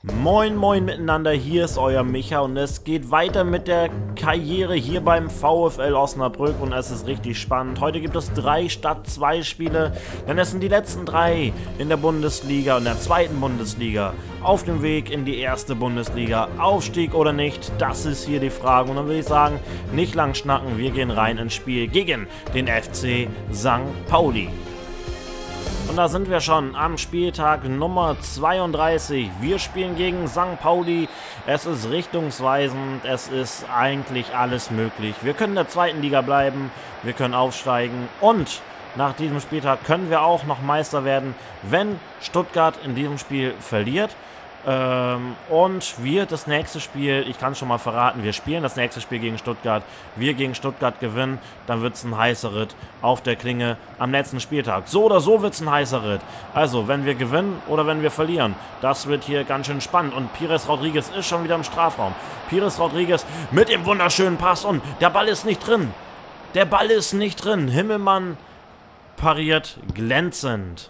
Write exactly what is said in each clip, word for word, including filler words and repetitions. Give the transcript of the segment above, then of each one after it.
Moin moin miteinander, hier ist euer Micha und es geht weiter mit der Karriere hier beim VfL Osnabrück und es ist richtig spannend. Heute gibt es drei statt zwei Spiele, denn es sind die letzten drei in der Bundesliga und der zweiten Bundesliga. Auf dem Weg in die erste Bundesliga, Aufstieg oder nicht, das ist hier die Frage. Und dann würde ich sagen, nicht lang schnacken, wir gehen rein ins Spiel gegen den F C Sankt Pauli. Und da sind wir schon am Spieltag Nummer zweiunddreißig. Wir spielen gegen Sankt Pauli. Es ist richtungsweisend. Es ist eigentlich alles möglich. Wir können in der zweiten Liga bleiben. Wir können aufsteigen. Und nach diesem Spieltag können wir auch noch Meister werden, wenn Stuttgart in diesem Spiel verliert. Ähm, und wir das nächste Spiel, ich kann es schon mal verraten, wir spielen das nächste Spiel gegen Stuttgart. Wir gegen Stuttgart gewinnen, dann wird es ein heißer Ritt auf der Klinge am letzten Spieltag. So oder so wird es ein heißer Ritt. Also, wenn wir gewinnen oder wenn wir verlieren, das wird hier ganz schön spannend. Und Pires Rodriguez ist schon wieder im Strafraum. Pires Rodriguez mit dem wunderschönen Pass und der Ball ist nicht drin. Der Ball ist nicht drin. Himmelmann pariert glänzend.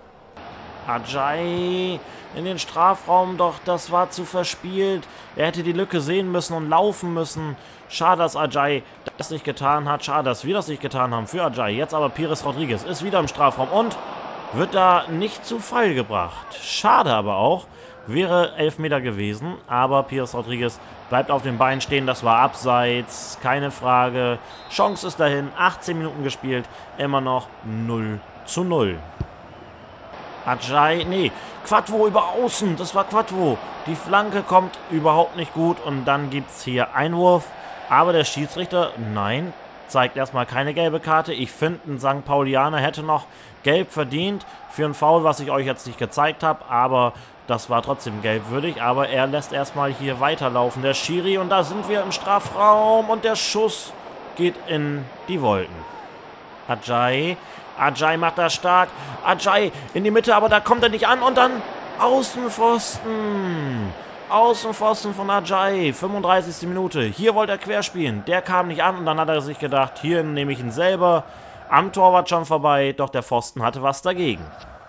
Ajay in den Strafraum, doch das war zu verspielt. Er hätte die Lücke sehen müssen und laufen müssen. Schade, dass Ajay das nicht getan hat. Schade, dass wir das nicht getan haben für Ajay. Jetzt aber Pires Rodriguez ist wieder im Strafraum und wird da nicht zu Fall gebracht. Schade aber auch. Wäre Elfmeter gewesen, aber Pires Rodriguez bleibt auf den Beinen stehen. Das war abseits, keine Frage. Chance ist dahin. achtzehn Minuten gespielt, immer noch null zu null. Ajay, nee, Quadvo über außen, das war Quadvo. Die Flanke kommt überhaupt nicht gut und dann gibt es hier Einwurf. Aber der Schiedsrichter, nein, zeigt erstmal keine gelbe Karte. Ich finde, ein Sankt Paulianer hätte noch gelb verdient für ein Foul, was ich euch jetzt nicht gezeigt habe. Aber das war trotzdem gelbwürdig. Aber er lässt erstmal hier weiterlaufen, der Schiri. Und da sind wir im Strafraum und der Schuss geht in die Wolken. Ajay. Ajay macht das stark. Ajay in die Mitte, aber da kommt er nicht an. Und dann Außenpfosten. Außenpfosten von Ajay. fünfunddreißigste Minute. Hier wollte er querspielen. Der kam nicht an und dann hat er sich gedacht, hier nehme ich ihn selber. Am Torwart schon vorbei, doch der Pfosten hatte was dagegen.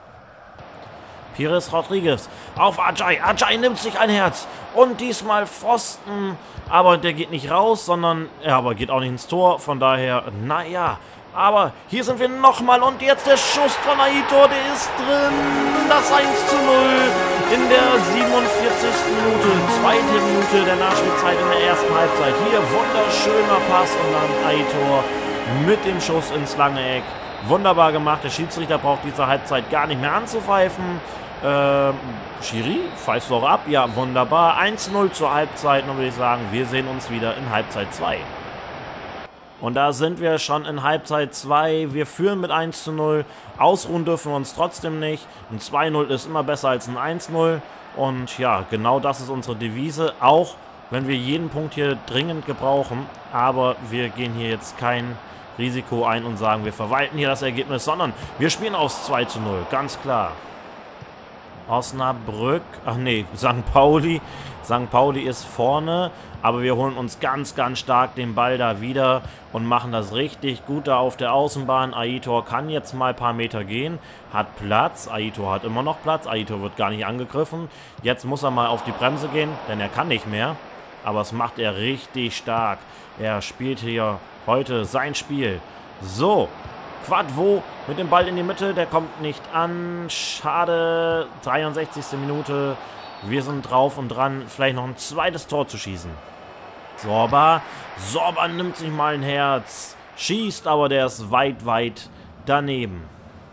Pires Rodriguez auf Ajay. Ajay nimmt sich ein Herz. Und diesmal Pfosten. Aber der geht nicht raus, sondern er aber geht auch nicht ins Tor. Von daher, naja. Aber hier sind wir nochmal und jetzt der Schuss von Aitor, der ist drin. Das eins zu null in der siebenundvierzigsten Minute, zweite Minute der Nachspielzeit in der ersten Halbzeit. Hier wunderschöner Pass und dann Aitor mit dem Schuss ins lange Eck. Wunderbar gemacht, der Schiedsrichter braucht diese Halbzeit gar nicht mehr anzupfeifen. Ähm, Schiri, pfeifst du auch ab? Ja, wunderbar. eins zu null zur Halbzeit und würde ich sagen, wir sehen uns wieder in Halbzeit zwei. Und da sind wir schon in Halbzeit zwei. Wir führen mit eins zu null. Ausruhen dürfen wir uns trotzdem nicht. Ein zwei zu null ist immer besser als ein eins zu null. Und ja, genau das ist unsere Devise. Auch wenn wir jeden Punkt hier dringend gebrauchen. Aber wir gehen hier jetzt kein Risiko ein und sagen, wir verwalten hier das Ergebnis. Sondern wir spielen aufs zwei zu null. Ganz klar. Osnabrück. Ach nee, Sankt Pauli. Sankt Pauli ist vorne. Aber wir holen uns ganz, ganz stark den Ball da wieder und machen das richtig gut da auf der Außenbahn. Aitor kann jetzt mal ein paar Meter gehen, hat Platz. Aitor hat immer noch Platz. Aitor wird gar nicht angegriffen. Jetzt muss er mal auf die Bremse gehen, denn er kann nicht mehr. Aber das macht er richtig stark. Er spielt hier heute sein Spiel. So, Quadvo mit dem Ball in die Mitte. Der kommt nicht an. Schade. dreiundsechzigste Minute. Wir sind drauf und dran, vielleicht noch ein zweites Tor zu schießen. Sorba. Sorba nimmt sich mal ein Herz. Schießt, aber der ist weit, weit daneben.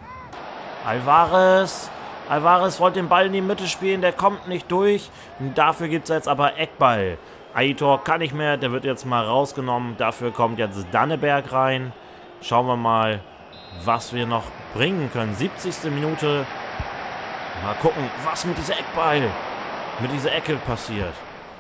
Alvarez. Alvarez wollte den Ball in die Mitte spielen. Der kommt nicht durch. Dafür gibt es jetzt aber Eckball. Aitor kann nicht mehr. Der wird jetzt mal rausgenommen. Dafür kommt jetzt Danneberg rein. Schauen wir mal, was wir noch bringen können. siebzigste Minute. Mal gucken, was mit dieser Eckball, mit dieser Ecke passiert.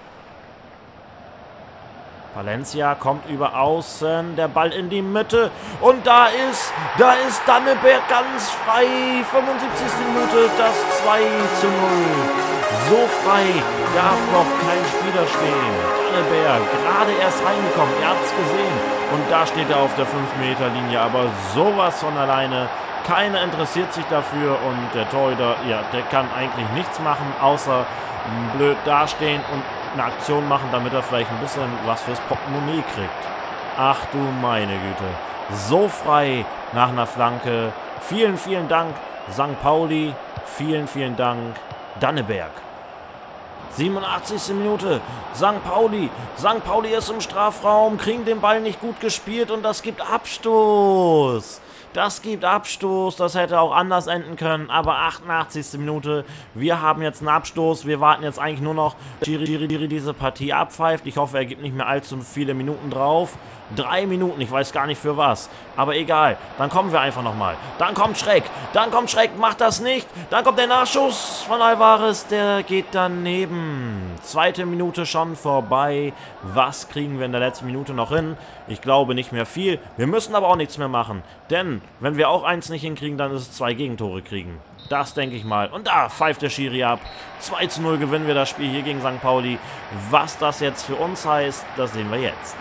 Valencia kommt über außen, der Ball in die Mitte und da ist, da ist Danneberg ganz frei. fünfundsiebzigste Minute, das zwei zu null. So frei darf noch kein Spieler stehen. Danneberg, gerade erst reingekommen, ihr habt es gesehen. Und da steht er auf der fünf Meter Linie, aber sowas von alleine. Keiner interessiert sich dafür und der Torhüter, ja, der kann eigentlich nichts machen, außer blöd dastehen und eine Aktion machen, damit er vielleicht ein bisschen was fürs Portemonnaie kriegt. Ach du meine Güte. So frei nach einer Flanke. Vielen, vielen Dank, Sankt Pauli. Vielen, vielen Dank, Danneberg. siebenundachtzigste Minute. Sankt Pauli. Sankt Pauli ist im Strafraum, kriegen den Ball nicht gut gespielt und das gibt Abstoß. Das gibt Abstoß, das hätte auch anders enden können, aber achtundachtzigste Minute, wir haben jetzt einen Abstoß, wir warten jetzt eigentlich nur noch, Schiri diese Partie abpfeift, ich hoffe, er gibt nicht mehr allzu viele Minuten drauf, drei Minuten, ich weiß gar nicht für was, aber egal, dann kommen wir einfach nochmal, dann kommt Schreck, dann kommt Schreck, macht das nicht, dann kommt der Nachschuss von Alvarez, der geht daneben, zweite Minute schon vorbei, was kriegen wir in der letzten Minute noch hin? Ich glaube nicht mehr viel, wir müssen aber auch nichts mehr machen, denn wenn wir auch eins nicht hinkriegen, dann ist es zwei Gegentore kriegen. Das denke ich mal. Und da pfeift der Schiri ab. zwei zu null gewinnen wir das Spiel hier gegen Sankt Pauli. Was das jetzt für uns heißt, das sehen wir jetzt.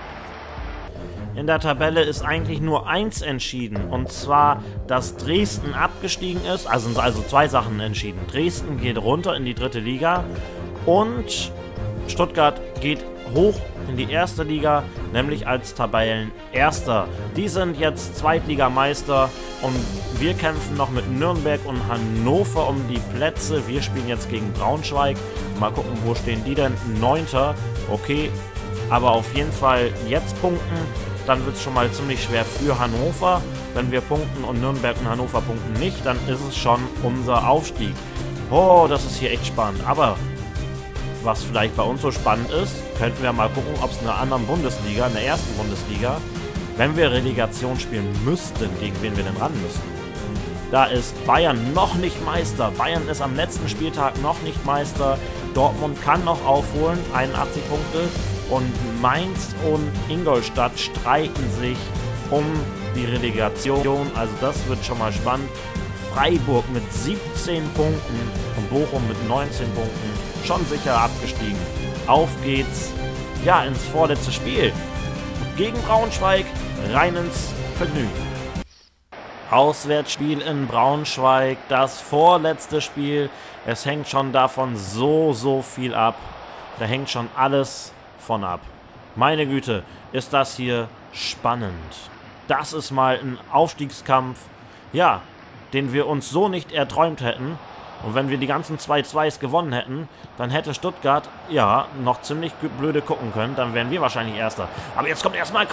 In der Tabelle ist eigentlich nur eins entschieden. Und zwar, dass Dresden abgestiegen ist. Also sind also zwei Sachen entschieden. Dresden geht runter in die dritte Liga. Und Stuttgart geht hoch in die erste Liga, nämlich als Tabellenerster. Die sind jetzt Zweitligameister und wir kämpfen noch mit Nürnberg und Hannover um die Plätze. Wir spielen jetzt gegen Braunschweig. Mal gucken, wo stehen die denn? Neunter. Okay, aber auf jeden Fall jetzt punkten. Dann wird es schon mal ziemlich schwer für Hannover. Wenn wir punkten und Nürnberg und Hannover punkten nicht, dann ist es schon unser Aufstieg. Oh, das ist hier echt spannend. Aber was vielleicht bei uns so spannend ist, könnten wir mal gucken, ob es in einer anderen Bundesliga, in der ersten Bundesliga, wenn wir Relegation spielen müssten, gegen wen wir denn ran müssen. Da ist Bayern noch nicht Meister. Bayern ist am letzten Spieltag noch nicht Meister. Dortmund kann noch aufholen, einundachtzig Punkte. Und Mainz und Ingolstadt streiten sich um die Relegation. Also das wird schon mal spannend. Freiburg mit siebzehn Punkten und Bochum mit neunzehn Punkten. Schon sicher abgestiegen. Auf geht's, ja, ins vorletzte Spiel. Gegen Braunschweig, rein ins Vergnügen. Auswärtsspiel in Braunschweig, das vorletzte Spiel. Es hängt schon davon so, so viel ab. Da hängt schon alles von ab. Meine Güte, ist das hier spannend. Das ist mal ein Aufstiegskampf, ja, den wir uns so nicht erträumt hätten. Und wenn wir die ganzen zwei zweis gewonnen hätten, dann hätte Stuttgart, ja, noch ziemlich blöde gucken können. Dann wären wir wahrscheinlich Erster. Aber jetzt kommt erstmal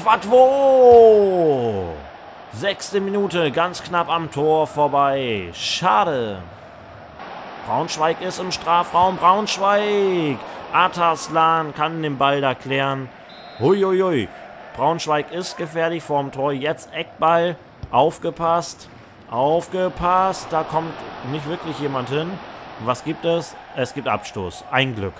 Quadvo! Sechste Minute, ganz knapp am Tor vorbei. Schade. Braunschweig ist im Strafraum. Braunschweig. Ataslan kann den Ball da klären. Huiuiui. Braunschweig ist gefährlich vorm Tor. Jetzt Eckball. Aufgepasst. Aufgepasst, da kommt nicht wirklich jemand hin. Was gibt es? Es gibt Abstoß. Ein Glück.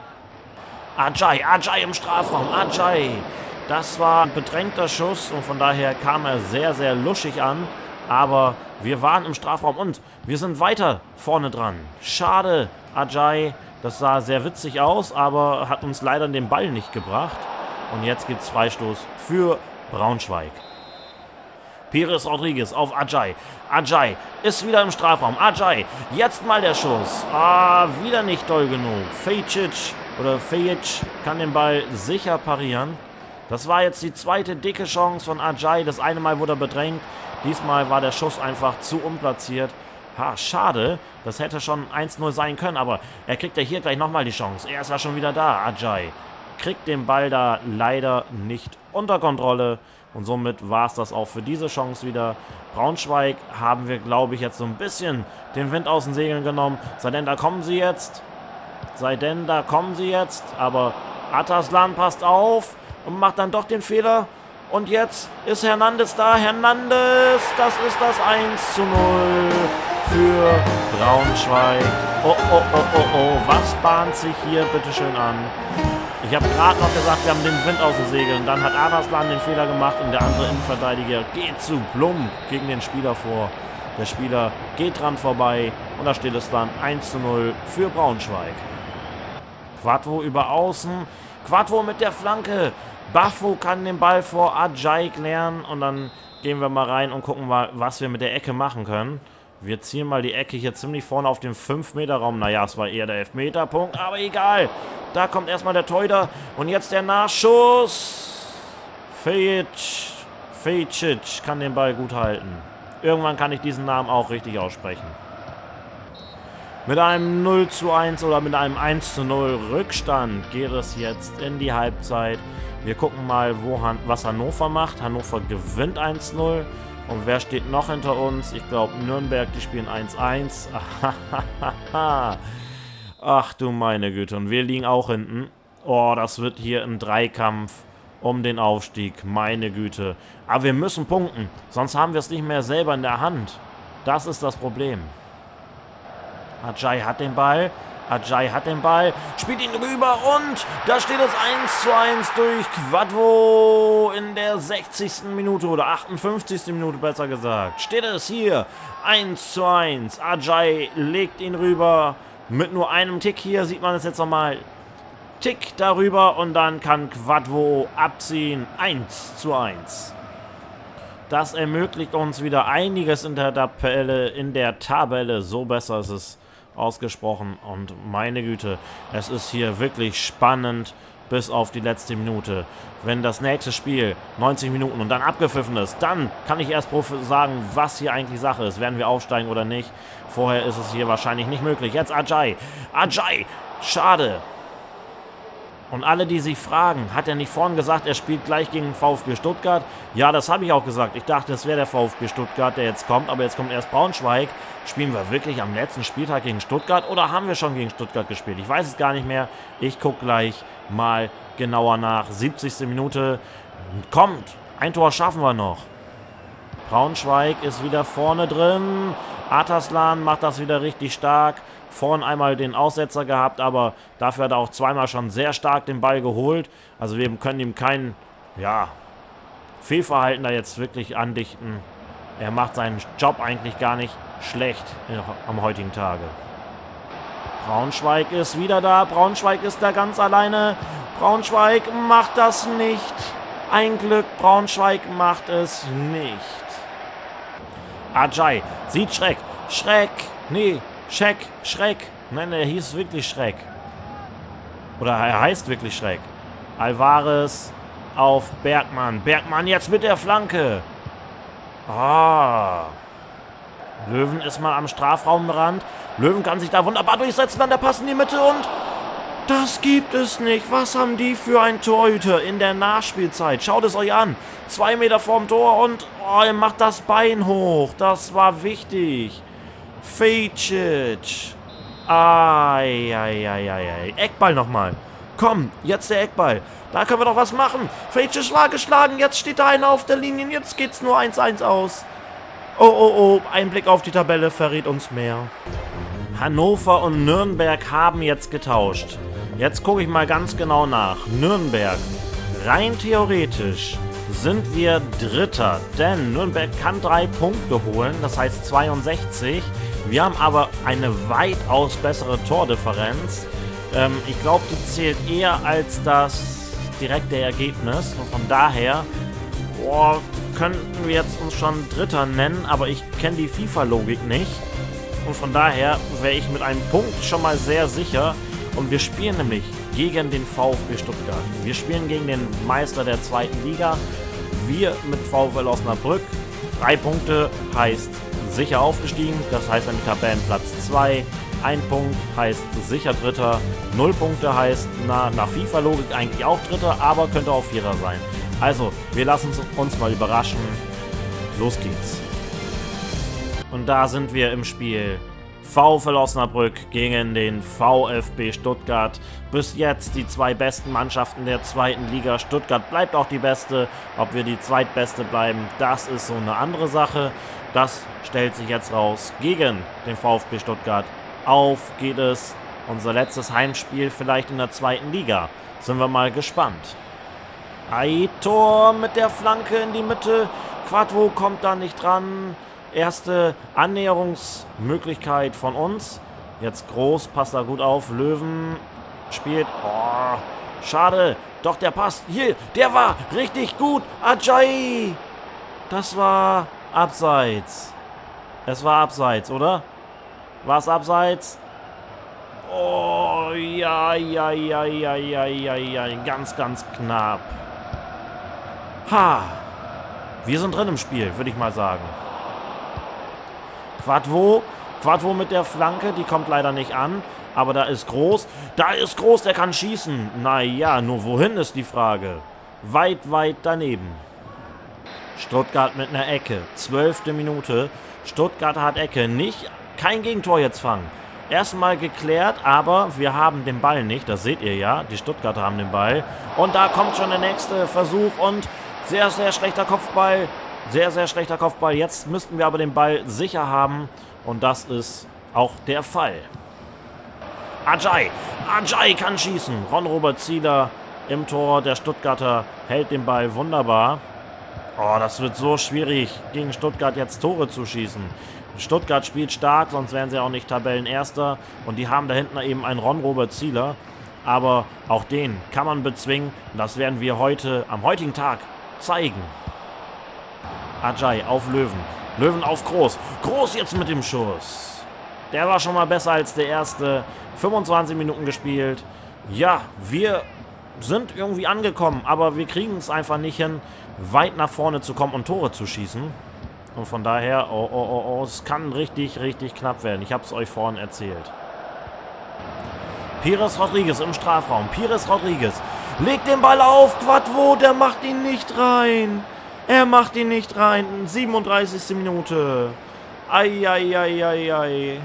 Ajay, Ajay im Strafraum. Ajay. Das war ein bedrängter Schuss und von daher kam er sehr, sehr luschig an. Aber wir waren im Strafraum und wir sind weiter vorne dran. Schade, Ajay. Das sah sehr witzig aus, aber hat uns leider den Ball nicht gebracht. Und jetzt gibt es Freistoß für Braunschweig. Pires Rodriguez auf Ajay. Ajay ist wieder im Strafraum. Ajay, jetzt mal der Schuss. Ah, wieder nicht doll genug. Fejcic oder Fejic kann den Ball sicher parieren. Das war jetzt die zweite dicke Chance von Ajay. Das eine Mal wurde er bedrängt. Diesmal war der Schuss einfach zu unplatziert. Ha, schade. Das hätte schon eins null sein können, aber er kriegt ja hier gleich nochmal die Chance. Er ist ja schon wieder da, Ajay. Kriegt den Ball da leider nicht unter Kontrolle. Und somit war es das auch für diese Chance wieder. Braunschweig haben wir, glaube ich, jetzt so ein bisschen den Wind aus den Segeln genommen. Sei denn, da kommen sie jetzt. Sei denn, da kommen sie jetzt. Aber Ataslan passt auf und macht dann doch den Fehler. Und jetzt ist Hernandez da. Hernandez, das ist das eins zu null für Braunschweig. Oh, oh, oh, oh, oh. Was bahnt sich hier bitteschön an? Ich habe gerade noch gesagt, wir haben den Wind aus den Segeln. Dann hat Ataslan den Fehler gemacht und der andere Innenverteidiger geht zu plump gegen den Spieler vor. Der Spieler geht dran vorbei und da steht es dann eins zu null für Braunschweig. Quadvo über Außen. Quadvo mit der Flanke. Bafo kann den Ball vor Ajay klären und dann gehen wir mal rein und gucken mal, was wir mit der Ecke machen können. Wir ziehen mal die Ecke hier ziemlich vorne auf den fünf Meter Raum. Naja, es war eher der Elfmeterpunkt, aber egal. Da kommt erstmal der Torhüter und jetzt der Nachschuss. Fejic, Fejicic kann den Ball gut halten. Irgendwann kann ich diesen Namen auch richtig aussprechen. Mit einem null zu eins oder mit einem eins zu null Rückstand geht es jetzt in die Halbzeit. Wir gucken mal, wo Han was Hannover macht. Hannover gewinnt eins zu null. Und wer steht noch hinter uns? Ich glaube Nürnberg, die spielen eins zu eins. Ach du meine Güte. Und wir liegen auch hinten. Oh, das wird hier ein Dreikampf um den Aufstieg. Meine Güte. Aber wir müssen punkten. Sonst haben wir es nicht mehr selber in der Hand. Das ist das Problem. Ajay hat den Ball. Ajay hat den Ball, spielt ihn rüber und da steht es eins zu eins durch Quadvo in der sechzigsten Minute oder achtundfünfzigsten Minute besser gesagt. Steht es hier eins zu eins. Ajay legt ihn rüber. Mit nur einem Tick hier sieht man es jetzt nochmal. Tick darüber und dann kann Quadvo abziehen. eins zu eins. Das ermöglicht uns wieder einiges in der Tabelle, in der Tabelle. So besser ist es ausgesprochen und meine Güte, es ist hier wirklich spannend bis auf die letzte Minute. Wenn das nächste Spiel neunzig Minuten und dann abgepfiffen ist, dann kann ich erst sagen, was hier eigentlich Sache ist. Werden wir aufsteigen oder nicht? Vorher ist es hier wahrscheinlich nicht möglich. Jetzt Ajay. Ajay, schade. Und alle, die sich fragen, hat er nicht vorhin gesagt, er spielt gleich gegen VfB Stuttgart? Ja, das habe ich auch gesagt. Ich dachte, es wäre der VfB Stuttgart, der jetzt kommt, aber jetzt kommt erst Braunschweig. Spielen wir wirklich am letzten Spieltag gegen Stuttgart oder haben wir schon gegen Stuttgart gespielt? Ich weiß es gar nicht mehr. Ich gucke gleich mal genauer nach. siebzigste Minute. Kommt, ein Tor schaffen wir noch. Braunschweig ist wieder vorne drin. Ataslan macht das wieder richtig stark. Vorhin einmal den Aussetzer gehabt, aber dafür hat er auch zweimal schon sehr stark den Ball geholt. Also wir können ihm kein, ja, Fehlverhalten da jetzt wirklich andichten. Er macht seinen Job eigentlich gar nicht schlecht am heutigen Tage. Braunschweig ist wieder da. Braunschweig ist da ganz alleine. Braunschweig macht das nicht. Ein Glück, Braunschweig macht es nicht. Ajay sieht Schreck. Schreck. Nee. Schreck, Schreck. Nein, er hieß wirklich Schreck. Oder er heißt wirklich Schreck. Alvarez auf Bergmann. Bergmann jetzt mit der Flanke. Ah. Löwen ist mal am Strafraumrand. Löwen kann sich da wunderbar durchsetzen. Dann der Pass in die Mitte und das gibt es nicht. Was haben die für ein Torhüter in der Nachspielzeit? Schaut es euch an. Zwei Meter vorm Tor und oh, er macht das Bein hoch. Das war wichtig. Fejicic. Eieieiei. Eckball nochmal. Komm, jetzt der Eckball. Da können wir doch was machen. Fejicic war geschlagen. Jetzt steht da einer auf der Linie. Jetzt geht's nur eins eins aus. Oh, oh, oh. Ein Blick auf die Tabelle verrät uns mehr. Hannover und Nürnberg haben jetzt getauscht. Jetzt gucke ich mal ganz genau nach. Nürnberg. Rein theoretisch sind wir Dritter. Denn Nürnberg kann drei Punkte holen. Das heißt zweiundsechzig. Wir haben aber eine weitaus bessere Tordifferenz. Ähm, ich glaube, die zählt eher als das direkte Ergebnis. Und von daher boah, könnten wir jetzt uns schon Dritter nennen, aber ich kenne die FIFA-Logik nicht. Und von daher wäre ich mit einem Punkt schon mal sehr sicher. Und wir spielen nämlich gegen den VfB Stuttgart. Wir spielen gegen den Meister der zweiten Liga. Wir mit VfL Osnabrück. Drei Punkte heißt sicher aufgestiegen, das heißt nämlich Tabellenplatz zwei. Ein Punkt heißt sicher Dritter. Null Punkte heißt na, nach FIFA-Logik eigentlich auch Dritter, aber könnte auch Vierer sein. Also, wir lassen uns mal überraschen. Los geht's. Und da sind wir im Spiel. VfL Osnabrück gegen den VfB Stuttgart. Bis jetzt die zwei besten Mannschaften der zweiten Liga. Stuttgart bleibt auch die beste. Ob wir die zweitbeste bleiben, das ist so eine andere Sache. Das stellt sich jetzt raus gegen den VfB Stuttgart. Auf geht es. Unser letztes Heimspiel vielleicht in der zweiten Liga. Sind wir mal gespannt. Aitor mit der Flanke in die Mitte. Quadvo kommt da nicht dran. Erste Annäherungsmöglichkeit von uns. Jetzt Groß, passt da gut auf. Löwen spielt. Oh, schade. Doch der passt. Hier, der war richtig gut. Ajay. Das war abseits. Es war abseits, oder? War es abseits? Oh, ja, ja, ja, ja, ja, ja, ja, ganz, ganz knapp. Ha! Wir sind drin im Spiel, würde ich mal sagen. Quadvo, Quadvo mit der Flanke, die kommt leider nicht an. Aber da ist Groß. Da ist Groß, der kann schießen. Naja, nur wohin ist die Frage. Weit, weit daneben. Stuttgart mit einer Ecke. Zwölfte Minute. Stuttgart hat Ecke. Nicht, kein Gegentor jetzt fangen. Erstmal geklärt, aber wir haben den Ball nicht. Das seht ihr ja. Die Stuttgarter haben den Ball. Und da kommt schon der nächste Versuch. Und sehr, sehr schlechter Kopfball. Sehr, sehr schlechter Kopfball. Jetzt müssten wir aber den Ball sicher haben. Und das ist auch der Fall. Ajay. Ajay kann schießen. Ron-Robert Zieler im Tor. Der Stuttgarter hält den Ball wunderbar. Oh, das wird so schwierig, gegen Stuttgart jetzt Tore zu schießen. Stuttgart spielt stark, sonst wären sie auch nicht Tabellenerster. Und die haben da hinten eben einen Ron-Robert Zieler. Aber auch den kann man bezwingen. Das werden wir heute, am heutigen Tag, zeigen. Ajay auf Löwen. Löwen auf Groß. Groß jetzt mit dem Schuss. Der war schon mal besser als der erste. fünfundzwanzig Minuten gespielt. Ja, wir sind irgendwie angekommen, aber wir kriegen es einfach nicht hin, weit nach vorne zu kommen und Tore zu schießen. Und von daher, oh, oh, oh, oh, es kann richtig, richtig knapp werden. Ich habe es euch vorhin erzählt. Pires Rodriguez im Strafraum. Pires Rodriguez legt den Ball auf. Quadvo, der macht ihn nicht rein. Er macht ihn nicht rein. siebenunddreißigste Minute. Eieieiei.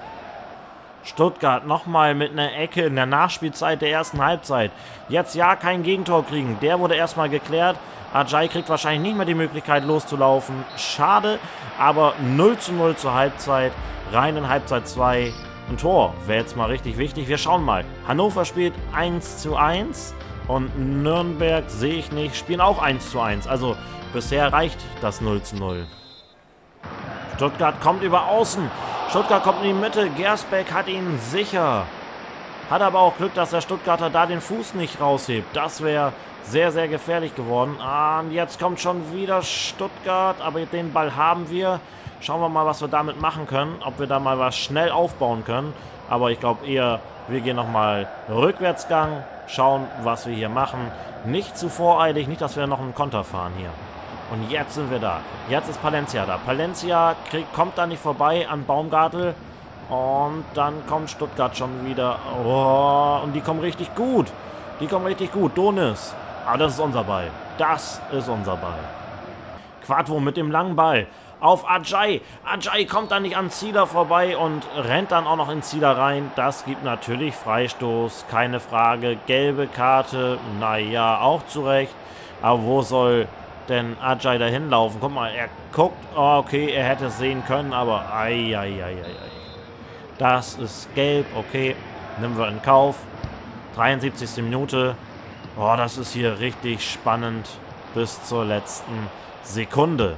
Stuttgart nochmal mit einer Ecke in der Nachspielzeit der ersten Halbzeit. Jetzt ja kein Gegentor kriegen. Der wurde erstmal geklärt. Ajay kriegt wahrscheinlich nicht mehr die Möglichkeit loszulaufen. Schade, aber null zu null zur Halbzeit. Rein in Halbzeit zwei. Ein Tor wäre jetzt mal richtig wichtig. Wir schauen mal. Hannover spielt eins zu eins und Nürnberg, sehe ich nicht, spielen auch eins zu eins. Also bisher reicht das null zu null. Stuttgart kommt über Außen. Stuttgart kommt in die Mitte. Gersbeck hat ihn sicher. Hat aber auch Glück, dass der Stuttgarter da den Fuß nicht raushebt. Das wäre sehr, sehr gefährlich geworden. Ah, und jetzt kommt schon wieder Stuttgart. Aber den Ball haben wir. Schauen wir mal, was wir damit machen können. Ob wir da mal was schnell aufbauen können. Aber ich glaube eher, wir gehen nochmal Rückwärtsgang. Schauen, was wir hier machen. Nicht zu voreilig. Nicht, dass wir noch einen Konter fahren hier. Und jetzt sind wir da. Jetzt ist Palencia da. Palencia krieg, kommt da nicht vorbei an Baumgartel. Und dann kommt Stuttgart schon wieder. Oh, und die kommen richtig gut. Die kommen richtig gut. Donis. Aber das ist unser Ball. Das ist unser Ball. Quadvo mit dem langen Ball. Auf Ajay. Ajay kommt dann nicht an Zieler vorbei und rennt dann auch noch in Zieler rein. Das gibt natürlich Freistoß. Keine Frage. Gelbe Karte. Naja, auch zurecht. Aber wo soll denn Ajay dahin laufen? Guck mal, er guckt. Oh, okay, er hätte es sehen können, aber ei, ei, ei, ei, ei. Das ist gelb, okay. Nehmen wir in Kauf. dreiundsiebzigste Minute. Oh, das ist hier richtig spannend bis zur letzten Sekunde.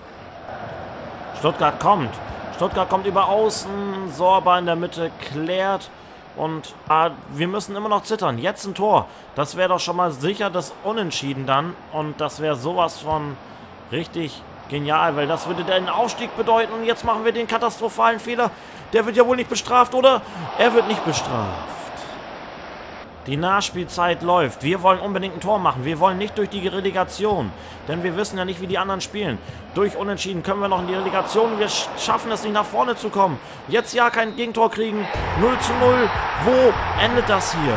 Stuttgart kommt. Stuttgart kommt über Außen. Sorba in der Mitte klärt. Und ah, wir müssen immer noch zittern. Jetzt ein Tor. Das wäre doch schon mal sicher das Unentschieden dann. Und das wäre sowas von richtig genial, weil das würde den Aufstieg bedeuten. Und jetzt machen wir den katastrophalen Fehler. Der wird ja wohl nicht bestraft, oder? Er wird nicht bestraft. Die Nachspielzeit läuft. Wir wollen unbedingt ein Tor machen. Wir wollen nicht durch die Relegation. Denn wir wissen ja nicht, wie die anderen spielen. Durch Unentschieden können wir noch in die Relegation. Wir schaffen es nicht, nach vorne zu kommen. Jetzt ja kein Gegentor kriegen. null zu null. Wo endet das hier?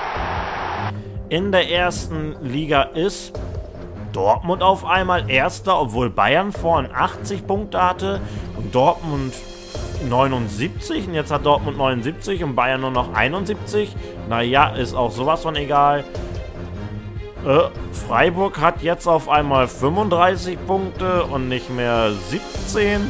In der ersten Liga ist Dortmund auf einmal Erster, obwohl Bayern vorhin achtzig Punkte hatte. Und Dortmund neunundsiebzig. Und jetzt hat Dortmund neunundsiebzig und Bayern nur noch einundsiebzig. Naja, ist auch sowas von egal. Äh, Freiburg hat jetzt auf einmal fünfunddreißig Punkte und nicht mehr siebzehn.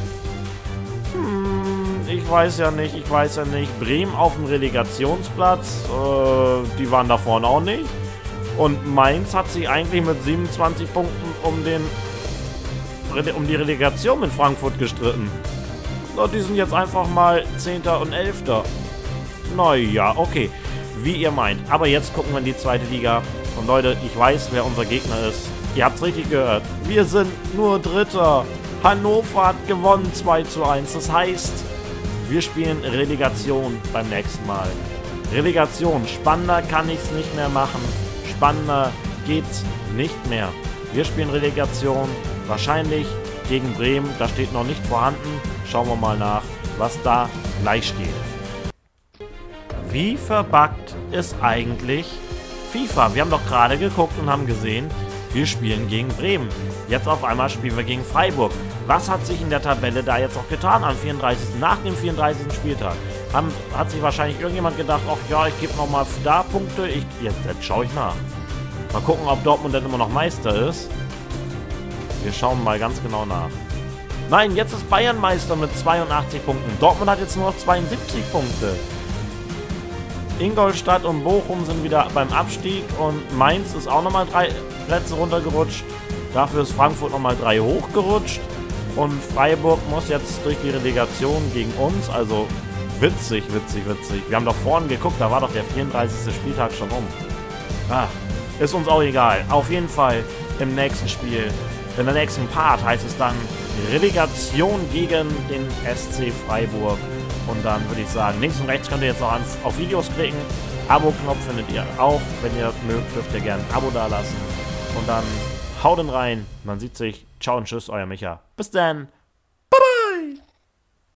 Hm, ich weiß ja nicht, ich weiß ja nicht. Bremen auf dem Relegationsplatz. Äh, die waren da vorne auch nicht. Und Mainz hat sich eigentlich mit siebenundzwanzig Punkten um, den, um die Relegation mit Frankfurt gestritten. So, die sind jetzt einfach mal Zehnter und Elfter. Naja, okay. Wie ihr meint. Aber jetzt gucken wir in die zweite Liga. Und Leute, ich weiß, wer unser Gegner ist. Ihr habt es richtig gehört. Wir sind nur Dritter. Hannover hat gewonnen zwei zu eins. Das heißt, wir spielen Relegation beim nächsten Mal. Relegation. Spannender kann ich es nicht mehr machen. Spannender geht's nicht mehr. Wir spielen Relegation. Wahrscheinlich gegen Bremen. Das steht noch nicht vorhanden. Schauen wir mal nach, was da gleich steht. Wie verbuggt ist eigentlich FIFA? Wir haben doch gerade geguckt und haben gesehen, wir spielen gegen Bremen. Jetzt auf einmal spielen wir gegen Freiburg. Was hat sich in der Tabelle da jetzt noch getan am vierunddreißigsten nach dem vierunddreißigsten Spieltag? Haben, hat sich wahrscheinlich irgendjemand gedacht, ach ja, ich gebe nochmal da Punkte. Ich, jetzt, jetzt schaue ich nach. Mal gucken, ob Dortmund dann immer noch Meister ist. Wir schauen mal ganz genau nach. Nein, jetzt ist Bayern Meister mit zweiundachtzig Punkten. Dortmund hat jetzt nur noch zweiundsiebzig Punkte. Ingolstadt und Bochum sind wieder beim Abstieg und Mainz ist auch nochmal drei Plätze runtergerutscht. Dafür ist Frankfurt nochmal drei hochgerutscht. Und Freiburg muss jetzt durch die Relegation gegen uns, also witzig, witzig, witzig. Wir haben doch vorhin geguckt, da war doch der vierunddreißigste Spieltag schon um. Ah, ist uns auch egal. Auf jeden Fall im nächsten Spiel, in der nächsten Part heißt es dann Relegation gegen den S C Freiburg. Und dann würde ich sagen, links und rechts könnt ihr jetzt noch auf Videos klicken. Abo-Knopf findet ihr auch. Wenn ihr mögt, dürft ihr gerne ein Abo dalassen. Und dann haut rein. Man sieht sich. Ciao und tschüss, euer Micha. Bis dann.